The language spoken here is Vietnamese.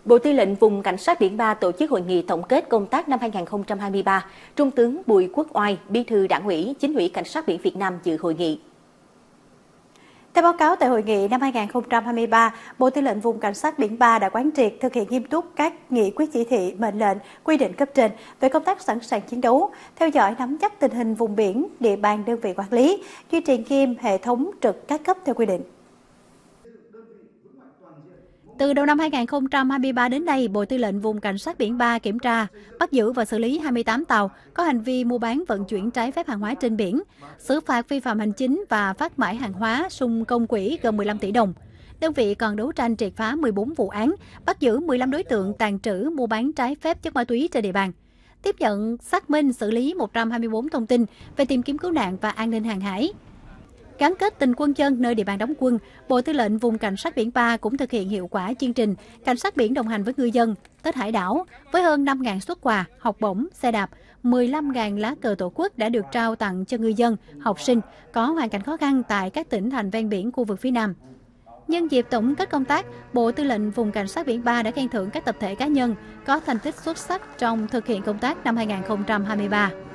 Bộ Tư lệnh Vùng Cảnh sát Biển 3 tổ chức hội nghị tổng kết công tác năm 2023. Trung tướng Bùi Quốc Oai, Bí thư Đảng ủy, Chính ủy Cảnh sát biển Việt Nam dự hội nghị. Theo báo cáo tại hội nghị năm 2023, Bộ Tư lệnh Vùng Cảnh sát biển 3 đã quán triệt thực hiện nghiêm túc các nghị quyết chỉ thị, mệnh lệnh, quy định cấp trên về công tác sẵn sàng chiến đấu, theo dõi nắm chắc tình hình vùng biển, địa bàn đơn vị quản lý, duy trì nghiêm hệ thống trực các cấp theo quy định. Từ đầu năm 2023 đến nay, Bộ Tư lệnh Vùng Cảnh sát biển 3 kiểm tra, bắt giữ và xử lý 28 tàu có hành vi mua bán vận chuyển trái phép hàng hóa trên biển, xử phạt vi phạm hành chính và phát mãi hàng hóa sung công quỹ gần 15 tỷ đồng. Đơn vị còn đấu tranh triệt phá 14 vụ án, bắt giữ 15 đối tượng tàng trữ mua bán trái phép chất ma túy trên địa bàn. Tiếp nhận, xác minh, xử lý 124 thông tin về tìm kiếm cứu nạn và an ninh hàng hải. Gắn kết tình quân dân nơi địa bàn đóng quân, Bộ Tư lệnh Vùng Cảnh sát biển 3 cũng thực hiện hiệu quả chương trình Cảnh sát biển đồng hành với ngư dân, Tết Hải đảo, với hơn 5.000 suất quà, học bổng, xe đạp, 15.000 lá cờ tổ quốc đã được trao tặng cho ngư dân, học sinh có hoàn cảnh khó khăn tại các tỉnh thành ven biển khu vực phía Nam. Nhân dịp tổng kết công tác, Bộ Tư lệnh Vùng Cảnh sát biển 3 đã khen thưởng các tập thể cá nhân có thành tích xuất sắc trong thực hiện công tác năm 2023.